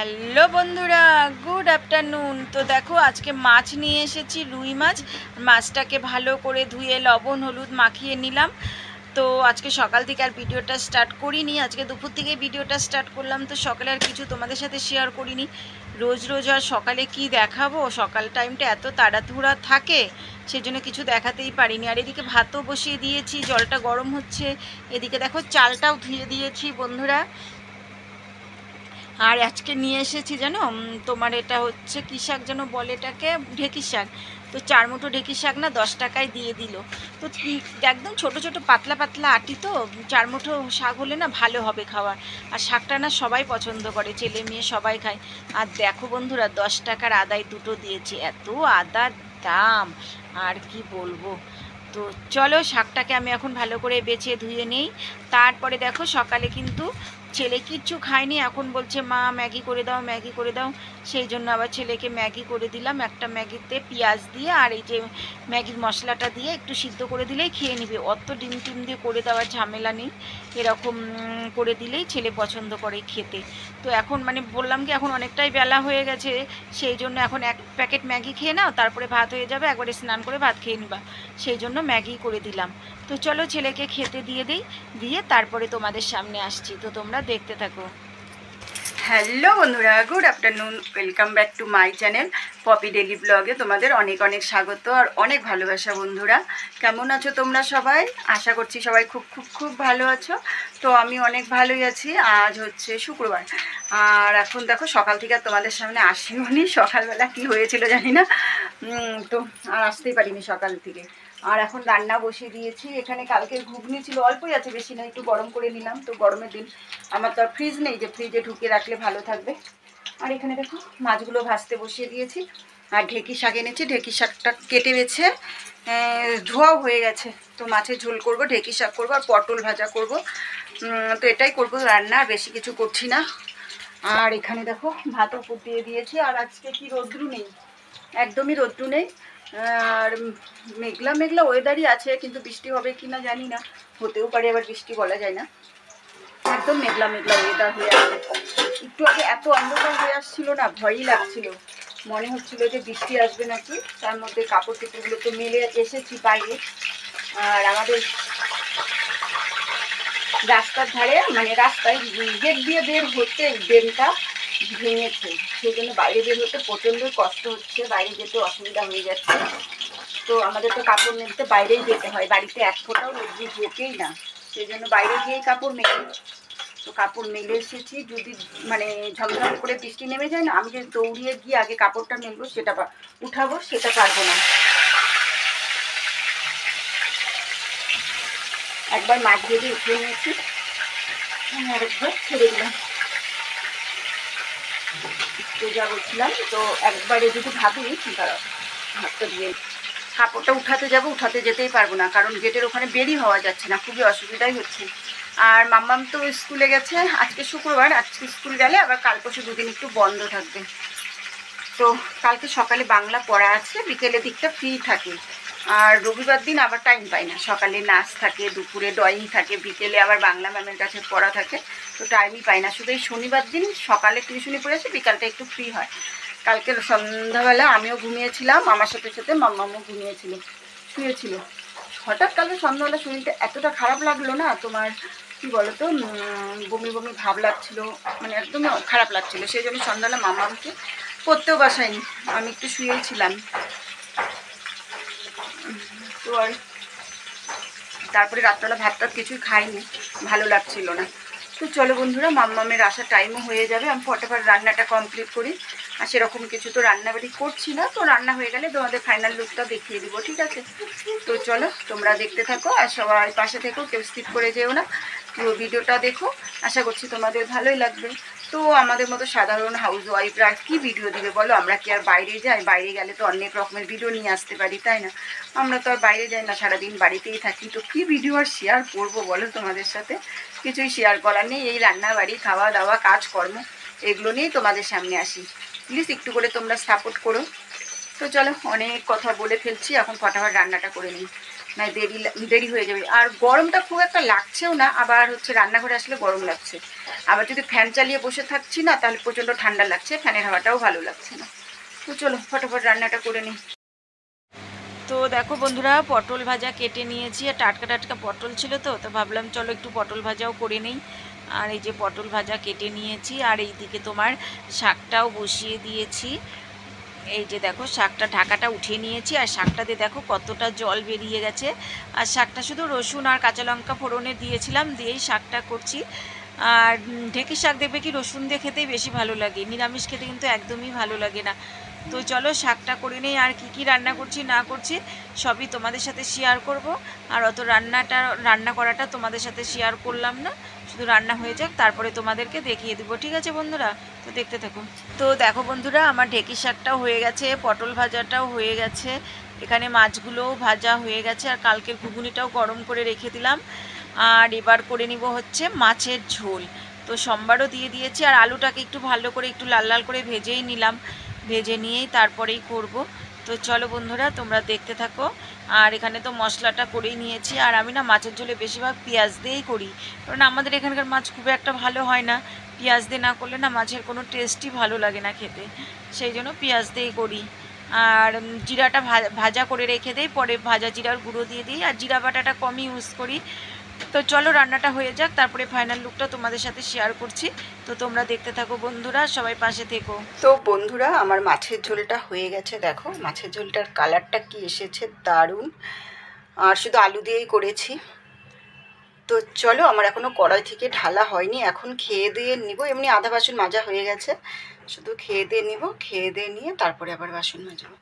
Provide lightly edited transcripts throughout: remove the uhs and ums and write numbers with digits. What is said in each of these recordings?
Hello বন্ধুরা, good afternoon. তো দেখো আজকে মাছ নিয়ে এসেছি, রুই মাছ। মাছটাকে ভালো করে ধুয়ে লবণ হলুদ মাখিয়ে নিলাম। তো আজকে সকাল থেকে আর ভিডিওটা স্টার্ট করিনি, আজকে দুপুর থেকে ভিডিওটা স্টার্ট করলাম। তো সকালে আর কিছু তোমাদের সাথে শেয়ার করিনি। রোজ রোজ আর সকালে কি দেখাবো, সকাল টাইমটা এত তাড়াহুড়া থাকে, সেজন্য কিছু দেখাতেই পারিনি। আর এদিকে ভাতও বসিয়ে দিয়েছি, জলটা গরম হচ্ছে। এদিকে দেখো চালটাও ধুয়ে দিয়েছি বন্ধুরা। আর আজকে নিয়ে এসেছি জানো, তোমার এটা হচ্ছে কী শাক যেন বলে এটাকে, ঢেঁকি শাক। তো 4 মুঠো ঢেঁকি শাক না 10 টাকায় দিয়ে দিল। তো একদম ছোট ছোট পাতলা পাতলা আটি, তো 4 মুঠো শাক হলে না ভালো হবে খাওয়ার। আর শাকটা না সবাই পছন্দ করে, ছেলে মেয়ে সবাই খায়। আর দেখো বন্ধুরা, 10 টাকার আদায় দুটো দিয়েছি, এত আদার দাম আর কি বলবো। তো চলো শাকটাকে আমি এখন ভালো করে বেছে ধুয়ে নিই। তারপরে দেখো সকালে কিন্তু ছেলে কিচ্ছু খায়নি, এখন বলছে মা ম্যাগি করে দাও, ম্যাগি করে দাও। সেই জন্য আবার ছেলেকে ম্যাগি করে দিলাম। একটা ম্যাগিতে পেঁয়াজ দিয়ে আর এই যে ম্যাগির মশলাটা দিয়ে একটু সিদ্ধ করে দিলেই খেয়ে নেবে, অত ডিম টিম দিয়ে করে দেওয়ার ঝামেলা নেই। এরকম করে দিলেই ছেলে পছন্দ করে খেতে। তো এখন মানে বললাম কি, এখন অনেকটাই বেলা হয়ে গেছে, সেই জন্য এখন এক প্যাকেট ম্যাগি খেয়ে নাও, তারপরে ভাত হয়ে যাবে, একবারে স্নান করে ভাত খেয়ে নিবা। সেই জন্য ম্যাগি করে দিলাম। তো চলো ছেলেকে খেতে দিয়ে দিই, দিয়ে তারপরে তোমাদের সামনে আসছি, তো তোমরা দেখতে থাকো। হ্যালো বন্ধুরা, good afternoon, welcome back to my channel Poppy daily ব্লগে। তোমাদের অনেক অনেক স্বাগত আর অনেক ভালোবাসা। বন্ধুরা কেমন আছো তোমরা সবাই? আশা করছি সবাই খুব খুব খুব ভালো আছো। তো আমি অনেক ভালোই আছি। আজ হচ্ছে শুক্রবার, আর এখন দেখো সকাল থেকে আর তোমাদের সামনে আসিও নি। সকালবেলা কি হয়েছিল জানি না, তো আর আসতেই পারিনি সকাল থেকে। আর এখন রান্না বসিয়ে দিয়েছি। এখানে কালকে ঘুগনি ছিল, অল্পই আছে, বেশি না, একটু গরম করে নিলাম। তো গরমের দিন আমার তো আর ফ্রিজ নেই যে ফ্রিজে ঢুকিয়ে রাখলে ভালো থাকবে। আর এখানে দেখো মাছগুলো ভাজতে বসিয়ে দিয়েছি। আর ঢেঁকি শাক এনেছি, ঢেঁকি শাকটা কেটে বেছে ধোয়াও হয়ে গেছে। তো মাছের ঝোল করব, ঢেঁকি শাক করবো আর পটল ভাজা করব। তো এটাই করবো রান্না, আর বেশি কিছু করছি না। আর এখানে দেখো ভাত উপর দিয়ে দিয়েছি। আর আজকে কি রোদ্রু নেই, একদমই রোদ্রু নেই। আর মেঘলা মেঘলা ওয়েদারই আছে, কিন্তু বৃষ্টি হবে কি না জানি না, হতেও পারে আবার বৃষ্টি, বলা যায় না। একদম মেঘলা মেঘলা ওয়েদার হয়ে আছে। একটু আগে এত অন্ধকার হয়ে আসছিল না, ভয়ই লাগছিল, মনে হচ্ছিল যে বৃষ্টি আসবে নাকি। তার মধ্যে কাপড় চোপড়গুলো তো মেলে এসেছি বাইরে। আর আমাদের রাস্তার ধারে, মানে রাস্তায় গেট দিয়ে বের হতে ড্রেনটা ভেঙেছে, সেই জন্য বাইরে বের হতে প্রচণ্ড কষ্ট হচ্ছে, বাইরে যেতে অসুবিধা হয়ে যাচ্ছে। তো আমাদের তো কাপড় মেলতে বাইরেই যেতে হয়, বাড়িতে এক ফোঁটাও রোদ্দুর ঢোকেই না, সেই জন্য বাইরে গিয়েই কাপড় মেলি। তো কাপড় মেলে এসেছি, যদি মানে ঝমঝম করে বৃষ্টি নেমে যায় না, আমি যে দৌড়িয়ে গিয়ে আগে কাপড়টা মেলবো, সেটা উঠাবো, সেটা পারবো না। একবার মাছ ভেজে উঠিয়ে নিয়েছি, আরেকবার ছেড়ে দিলাম। তো যা বলছিলাম, তো একবারে যদি ভাবি, দাঁড়াও ভাতটা দিয়ে কাপড়টা উঠাতে যাব, উঠাতে যেতেই পারবো না, কারণ গেটের ওখানে বেরি হওয়া যাচ্ছে না, খুবই অসুবিধাই হচ্ছে। আর মাম্মাম তো স্কুলে গেছে, আজকে শুক্রবার, আজকে স্কুল গেলে আবার কাল পরশু দুদিন একটু বন্ধ থাকবে। তো কালকে সকালে বাংলা পড়া আছে, বিকেলে দিকটা ফ্রি থাকে। আর রবিবার দিন আবার টাইম পাই না, সকালে নাচ থাকে, দুপুরে ড্রয়িং থাকে, বিকেলে আবার বাংলা ম্যামের কাছে পড়া থাকে, তো টাইমই পাই না। শুধু এই শনিবার দিন সকালে টিউশনি পড়েছে, বিকালটা একটু ফ্রি হয়। কালকে সন্ধ্যাবেলা আমিও ঘুমিয়েছিলাম, আমার সাথে সাথে মাম্মামও ঘুমিয়েছিল, শুয়েছিল। হঠাৎ কালকে সন্ধ্যাবেলা শরীরটা এতটা খারাপ লাগলো না, তোমার কি বলো তো, বমি বমি ভাব লাগছিল, মানে একদমই খারাপ লাগছিল। সেই জন্য সন্ধ্যাবেলা মাম্মামকে পড়তেও বাসায়নি, আমি একটু শুয়েই ছিলাম। তো আর তারপরে রাত্রবেলা ভাত টাত কিছুই খাইনি, ভালো লাগছিল না। তো চলো বন্ধুরা, মাম্মামের আসার টাইমও হয়ে যাবে, আমি ফটাফট রান্নাটা কমপ্লিট করি। আর সেরকম কিছু তো রান্নাবাড়ি করছি না, তো রান্না হয়ে গেলে তোমাদের ফাইনাল লুকটা দেখিয়ে দিব, ঠিক আছে? তো চলো তোমরা দেখতে থাকো, আর সবাই পাশে থেকো, কেউ স্কিপ করে যেও না, পুরো ভিডিওটা দেখো, আশা করছি তোমাদের ভালোই লাগবে। তো আমাদের মতো সাধারণ হাউস ওয়াইফরা কী ভিডিও দিবে বলো, আমরা কি আর বাইরে যাই? বাইরে গেলে তো অনেক রকমের ভিডিও নিয়ে আসতে পারি, তাই না? আমরা তো আর বাইরে যাই না, সারাদিন বাড়িতেই থাকি, তো কী ভিডিও আর শেয়ার করবো বলো তোমাদের সাথে? কিছুই শেয়ার করার নেই, এই রান্না বাড়ি খাওয়া দাওয়া কাজকর্ম এগুলো নিয়েই তোমাদের সামনে আসি। প্লিজ একটু করে তোমরা সাপোর্ট করো। তো চলো, অনেক কথা বলে ফেলছি, এখন ফটাফট রান্নাটা করে নিই। না দেরি হয়ে যাবে। আর গরমটা খুব একটা লাগছেও না, আবার হচ্ছে রান্নাঘরে আসলে গরম লাগছে। আবার যদি ফ্যান চালিয়ে বসে থাকছি না তাহলে প্রচণ্ড ঠান্ডা লাগছে, ফ্যানের হাওয়াটাও ভালো লাগছে না। তো চলো ফটাফট রান্নাটা করে নিই। তো দেখো বন্ধুরা, পটল ভাজা কেটে নিয়েছি, আর টাটকা টাটকা পটল ছিল তো ভাবলাম চলো একটু পটল ভাজাও করে নেই। আর এই যে পটল ভাজা কেটে নিয়েছি, আর এইদিকে তোমার শাকটাও বসিয়ে দিয়েছি। এই যে দেখো শাকটা ঢাকাটা উঠিয়ে নিয়েছি, আর শাকটাতে দেখো কতটা জল বেরিয়ে গেছে। আর শাকটা শুধু রসুন আর কাঁচা লঙ্কা ফোড়নে দিয়েছিলাম, দিয়েই শাকটা করছি। আর ঢেঁকির শাক দেখবে কি রসুন দিয়ে খেতেই বেশি ভালো লাগে, নিরামিষ খেতে কিন্তু একদমই ভালো লাগে না। তো চলো শাকটা করে নেই, আর কি রান্না করছি না করছি সবই তোমাদের সাথে শেয়ার করব। আর অত রান্না করাটা তোমাদের সাথে শেয়ার করলাম না, শুধু রান্না হয়ে যাক তারপরে তোমাদেরকে দেখিয়ে দেবো, ঠিক আছে বন্ধুরা? তো দেখতে থাকো। তো দেখো বন্ধুরা, আমার ঢেঁকি শাকটাও হয়ে গেছে, পটল ভাজাটাও হয়ে গেছে, এখানে মাছগুলোও ভাজা হয়ে গেছে, আর কালকের ঘুগনিটাও গরম করে রেখে দিলাম। আর এবার করে নিব হচ্ছে মাছের ঝোল। তো সোমবারও দিয়ে দিয়েছি, আর আলুটাকে একটু ভালো করে একটু লাল লাল করে ভেজেই নিলাম, ভেজে নিয়েই তারপরেই করব। তো চলো বন্ধুরা তোমরা দেখতে থাকো। আর এখানে তো মশলাটা করেই নিয়েছি, আর আমি না মাছের ঝোলে বেশিরভাগ পেঁয়াজ দিয়েই করি, কারণ আমাদের এখানকার মাছ খুব একটা ভালো হয় না, পেঁয়াজ দিয়ে না করলে না মাছের কোনো টেস্টই ভালো লাগে না খেতে, সেই জন্য পেঁয়াজ দিয়েই করি। আর জিরাটা ভাজা করে রেখে দিই, পরে ভাজা জিরার গুঁড়ো দিয়ে দিই, আর জিরা বাটাটা কমই ইউজ করি। তো চলো রান্নাটা হয়ে যাক, তারপরে ফাইনাল লুকটা তোমাদের সাথে শেয়ার করছি। তো তোমরা দেখতে থাকো বন্ধুরা, সবাই পাশে থেকো। তো বন্ধুরা, আমার মাছের ঝোলটা হয়ে গেছে, দেখো মাছের ঝোলটার কালারটা কি এসেছে, দারুণ। আর শুধু আলু দিয়েই করেছি। তো চলো, আমার এখনও কড়াই থেকে ঢালা হয়নি, এখন খেয়ে দিয়ে নিব। এমনি আধা বাসন মাজা হয়ে গেছে, শুধু খেয়ে দিয়ে নিব, খেয়ে দিয়ে নিয়ে তারপরে আবার বাসন মাজবো।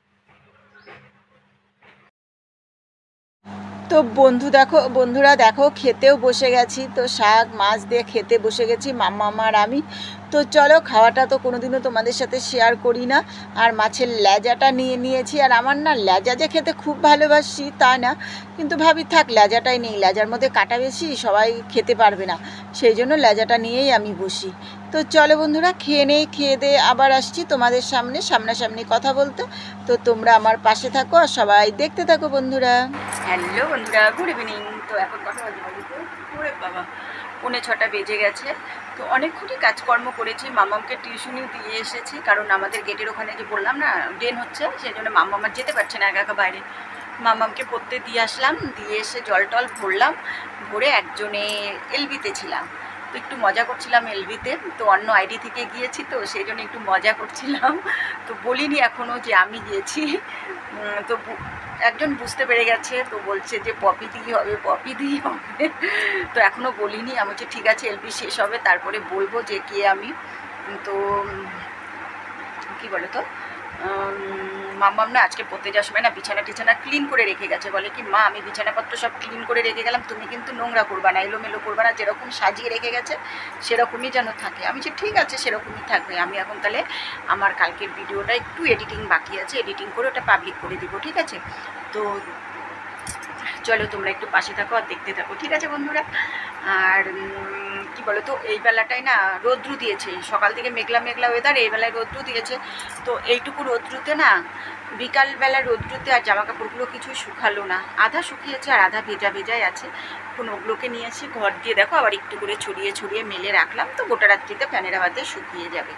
তো বন্ধুরা দেখো খেতেও বসে গেছি। তো শাক মাছ দিয়ে খেতে বসে গেছি মাম্মা আর আমি। তো চলো, খাওয়াটা তো কোনোদিনও তোমাদের সাথে শেয়ার করি না। আর মাছের লেজাটা নিয়ে নিয়েছি, আর আমার না লেজা যে খেতে খুব ভালোবাসি তা না, কিন্তু ভাবি থাক লেজাটাই নেই, লেজার মধ্যে কাটা বেশি, সবাই খেতে পারবে না, সেই জন্য লেজাটা নিয়েই আমি বসি। তো চলো বন্ধুরা, খেয়ে নেই, খেয়ে দিয়ে আবার আসছি তোমাদের সামনাসামনি কথা বলতে। তো তোমরা আমার পাশে থাকো আর সবাই দেখতে থাকো বন্ধুরা। হ্যালো বন্ধুরা, গুড ইভিনিং। তো এখন কথা বলতে ওরে বাবা 5:45 বেজে গেছে। তো অনেকক্ষণই কাজকর্ম করেছি, মামামকে টিউশনিও দিয়ে এসেছি, কারণ আমাদের গেটের ওখানে যে বললাম না ড্রেন হচ্ছে, সেই জন্য মাম্মা আমার যেতে পারছে না একা একা বাইরে। মামামকে পড়তে দিয়ে আসলাম, দিয়ে এসে জল টল ভরলাম, ভরে একজনে এলবিতে ছিলাম, তো একটু মজা করছিলাম এলবিতে। তো অন্য আইডি থেকে গিয়েছি, তো সেই জন্য একটু মজা করছিলাম, তো বলিনি এখনও যে আমি গিয়েছি। তো একজন বুঝতে পেরে গেছে, তো বলছে যে পপি দিই হবে, পপি দিই হবে। তো এখনও বলিনি, আমি বলছি ঠিক আছে এলবি শেষ হবে তারপরে বলবো যে কে আমি। তো কী বলে তো মাম্মাম না আজকে পড়তে যাওয়ার সময় না বিছানা ক্লিন করে রেখে গেছে, বলে কি মা আমি বিছানাপত্র সব ক্লিন করে রেখে গেলাম, তুমি কিন্তু নোংরা করবা না, এলোমেলো করবা না, যেরকম সাজিয়ে রেখে গেছে সেরকমই যেন থাকে। আমি যে ঠিক আছে সেরকমই থাকবে। আমি এখন তাহলে আমার কালকের ভিডিওটা একটু এডিটিং বাকি আছে, এডিটিং করে ওটা পাবলিক করে দিব, ঠিক আছে? তো চলো তোমরা একটু পাশে থাকো আর দেখতে থাকো, ঠিক আছে বন্ধুরা? আর কি বলো তো, এই বেলাটায় না রৌদ্রু দিয়েছে, সকাল থেকে মেঘলা ওয়েদার, এই বেলায় রৌদ্রু দিয়েছে। তো এইটুকু রৌদ্রুতে না, বিকালবেলা রৌদ্রুতে আর জামা কাপড়গুলো কিছুই শুকালো না, আধা শুকিয়েছে আর আধা ভেজাই আছে। এখন ওগুলোকে নিয়ে এসে ঘর দিয়ে দেখো আবার একটু করে ছড়িয়ে মেলে রাখলাম, তো গোটা রাত্রিতে ফ্যানের হাওয়াতে শুকিয়ে যাবে।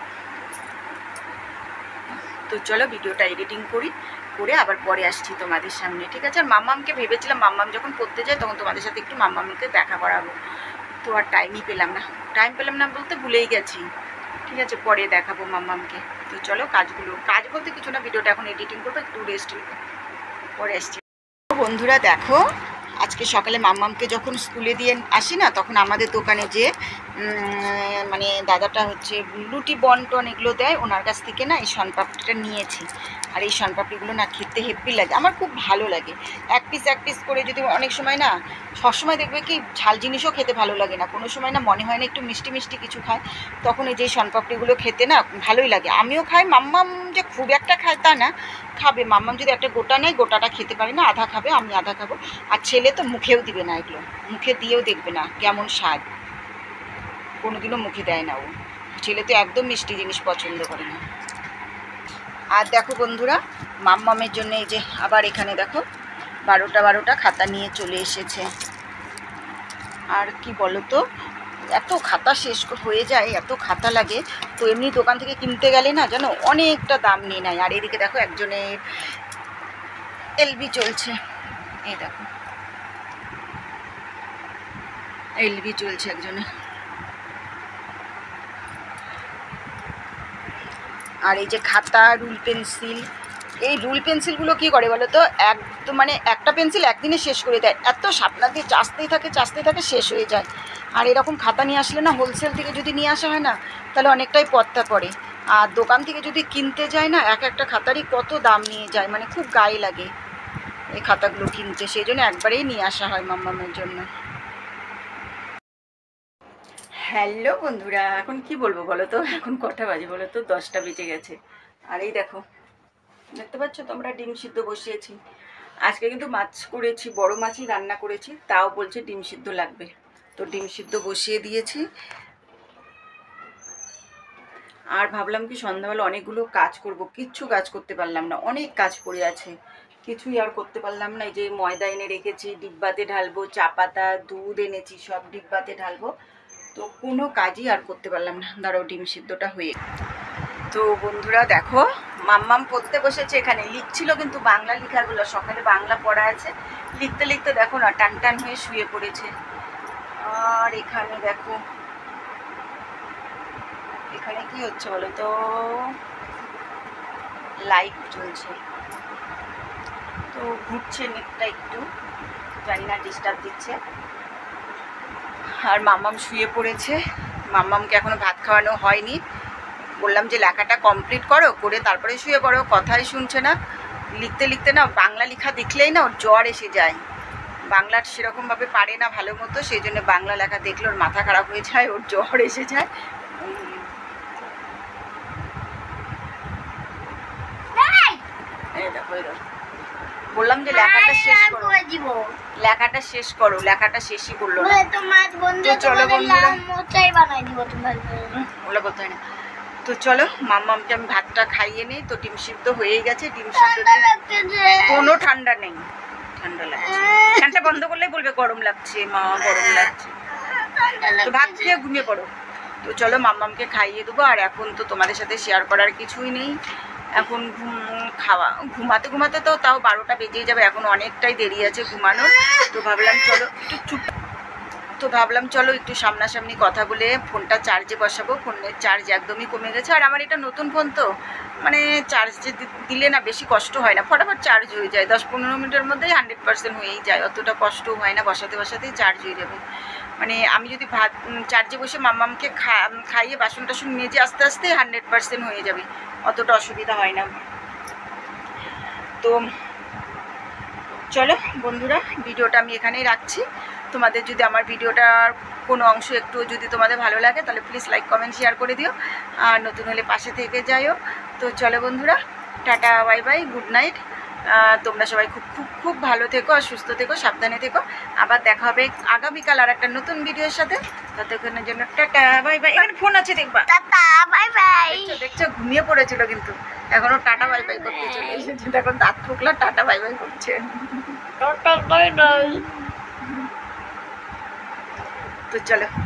তো চলো ভিডিওটা এডিটিং করে আবার পরে আসছি তোমাদের সামনে, ঠিক আছে? আর মাম্মামকে ভেবেছিলাম মাম্মাম যখন পড়তে যায় তখন তোমাদের সাথে একটু মাম্মামকে দেখা করাবো, তো আর টাইম পেলাম না বলতে ভুলেই গেছি, ঠিক আছে? পরে দেখাবো মাম্মামকে। তো চলো কাজ বলতে কিছু না, ভিডিওটা এখন এডিটিং করবো, একটু রেস্ট পরে আসছি। বন্ধুরা দেখো, আজকে সকালে মাম্মামকে যখন স্কুলে দিয়ে আসি না, তখন আমাদের দোকানে যে মানে দাদাটা হচ্ছে লুটি বন্টন এগুলো দেয়, ওনার কাছ থেকে না এই শনপাপড়িটা নিয়েছি। আর এই শনপাপড়িগুলো না খেতে হেব্বি লাগে, আমার খুব ভালো লাগে। এক পিস করে যদি, অনেক সময় না, সবসময় দেখবে কি ঝাল জিনিসও খেতে ভালো লাগে না, কোনো সময় না মনে হয় না একটু মিষ্টি কিছু খায়, তখন এই যে শনপাপড়িগুলো খেতে না ভালোই লাগে। আমিও খাই, মাম্মাম যে খুব একটা খায় তা না, খাবে। মাম্মাম যদি একটা গোটা নেয়, গোটাটা খেতে পারে না, আধা খাবে, আমি আধা খাবো। আর ছেলে তো মুখেও দিবে না, এগুলো মুখে দিয়েও দেখবে না কেমন স্বাদ, কোনোদিনও মুখে দেয় না ও। ছেলে তো একদম মিষ্টি জিনিস পছন্দ করে না। আর দেখো বন্ধুরা, মাম্মামের জন্য এই যে আবার এখানে দেখো 12টা খাতা নিয়ে চলে এসেছে। আর কি বলো তো, এত খাতা শেষ হয়ে যায়, এত খাতা লাগে। তো এমনি দোকান থেকে কিনতে গেলে না জানো অনেকটা দাম নিয়ে নেয়। আর এদিকে দেখো একজনের এলবি চলছে, এই দেখো এলবি চলছে একজনের। আর এই যে খাতা, রুল পেন্সিল, এই রুল পেন্সিলগুলো কী করে বলো তো, মানে একটা পেন্সিল একদিনে শেষ করে দেয়। এত শাপলা দিয়ে চাচতেই থাকে, শেষ হয়ে যায়। আর এরকম খাতা নিয়ে আসলে না, হোলসেল থেকে যদি নিয়ে আসা হয় না, তাহলে অনেকটাই পড়তা পড়ে। আর দোকান থেকে যদি কিনতে যায় না, একটা খাতারই কত দাম নিয়ে যায়, মানে খুব গায়ে লাগে এই খাতাগুলো কিনতে। সেই জন্য একবারেই নিয়ে আসা হয় মাম্মামের জন্য। হ্যালো বন্ধুরা, এখন কি বলবো বলো তো, এখন কটা বাজে বলো তো, 10টা বেজে গেছে। আর এই দেখো দেখতে পাচ্ছ তোমরা, ডিম সিদ্ধ বসিয়েছি। আজকে কিন্তু মাছ করেছি, বড় মাছই রান্না করেছি, তাও বলছে ডিম সিদ্ধ লাগবে। তো ডিম সিদ্ধ বসিয়ে দিয়েছি। আর ভাবলাম কি সন্ধ্যাবেলা অনেকগুলো কাজ করব, কিচ্ছু কাজ করতে পারলাম না, অনেক কাজ পড়ে আছে, কিছুই আর করতে পারলাম না। এই যে ময়দা এনে রেখেছি, ডিব্বাতে ঢালবো, চা পাতা, দুধ এনেছি, সব ডিব্বাতে ঢালবো। তো কোনো কাজই আর করতে পারলাম না। দাঁড়াও ডিম সিদ্ধটা হয়ে। তো বন্ধুরা দেখো, মাম্মাম পড়তে বসেছে, এখানে লিখছিল, কিন্তু বাংলা লেখাগুলো সকালে বাংলা পড়া আছে, লিখতে লিখতে দেখো না টান টান হয়ে শুয়ে পড়েছে। আর এখানে দেখো, এখানে কি হচ্ছে বলো তো, লাইট জ্বলছে, তো ঘুরছে নেটটা, একটু জানি না ডিস্টার্ব দিচ্ছে। আর মাম্মাম শুয়ে পড়েছে। মাম্মামকে এখনো ভাত খাওয়ানো হয়নি, বললাম যে লেখাটা কমপ্লিট করো, করে তারপরে শুয়ে পড়ো, কথাই শুনছে না। লিখতে লিখতে না, বাংলা লেখা দেখলেই না ওর জ্বর এসে যায়, বাংলার সেরকমভাবে পারে না ভালো মতো, সেই জন্য বাংলা লেখা দেখলে ওর মাথা খারাপ হয়ে যায়, ওর জ্বর এসে যায়। বললাম যে লেখাটা শেষ করো, লেখাটা শেষ করো, লেখাটা শেষই করলো না। চলো বন্ধুরা, ওগুলো বলতে হয় না। তো চলো মাম্মামকে আমি ভাতটা খাইয়ে নিই। তো ডিম সিদ্ধ হয়েই গেছে, ডিম সিদ্ধ কোনো ঠান্ডা নেই, ঠান্ডা লাগছে। ফ্যানটা বন্ধ করলেই বলবে গরম লাগছে, মা গরম লাগছে। তো ভাত খেয়ে ঘুমিয়ে পড়ো। তো চলো মাম্মামকে খাইয়ে দেবো। আর এখন তো তোমাদের সাথে শেয়ার করার কিছুই নেই, এখন ঘুমাতে ঘুমাতে তো তাও 12টা বেজেই যাবে, এখন অনেকটাই দেরি আছে ঘুমানোর। তো ভাবলাম চলো একটু সামনাসামনি কথা বলে ফোনটা চার্জে বসাবো। ফোনের চার্জ একদমই কমে গেছে। আর আমার এটা নতুন ফোন, তো মানে চার্জে দিলে না বেশি কষ্ট হয় না, ফটাফট চার্জ হয়ে যায়, 10-15 মিনিটের মধ্যেই 100% হয়েই যায়, অতটা কষ্টও হয় না, বসাতেই চার্জ হয়ে যাবে। মানে আমি যদি ভাত চার্জে বসে মাম্মামকে খাইয়ে বাসন টাসন মেজে আস্তে আস্তে 100% হয়ে যাবে, অতটা অসুবিধা হয় না। তো চলো বন্ধুরা, ভিডিওটা আমি এখানেই রাখছি। তোমাদের যদি আমার ভিডিওটার কোনো অংশ একটু যদি তোমাদের ভালো লাগে, তাহলে প্লিজ লাইক কমেন্ট শেয়ার করে দিও, আর নতুন হলে পাশে থেকে যাইও। তো চলো বন্ধুরা, tata, bye bye, good night. তোমরা সবাই খুব খুব খুব ভালো থেকো, আর সুস্থ থেকো, সাবধানে থেকো। আবার দেখা হবে আগামীকাল আর একটা নতুন ভিডিওর সাথে। ততক্ষণের জন্য টাটা, বাই বাই। এখানে ফোন আছে দেখবা, টাটা বাই বাই। দেখছো ঘুমিয়ে পড়েছিল, কিন্তু এখনো টাটা বাই বাই করতে চলে এসেছে, এখন দাঁত ফুকলা টাটা বাই বাই করছে। Tata bye bye. তো চলো।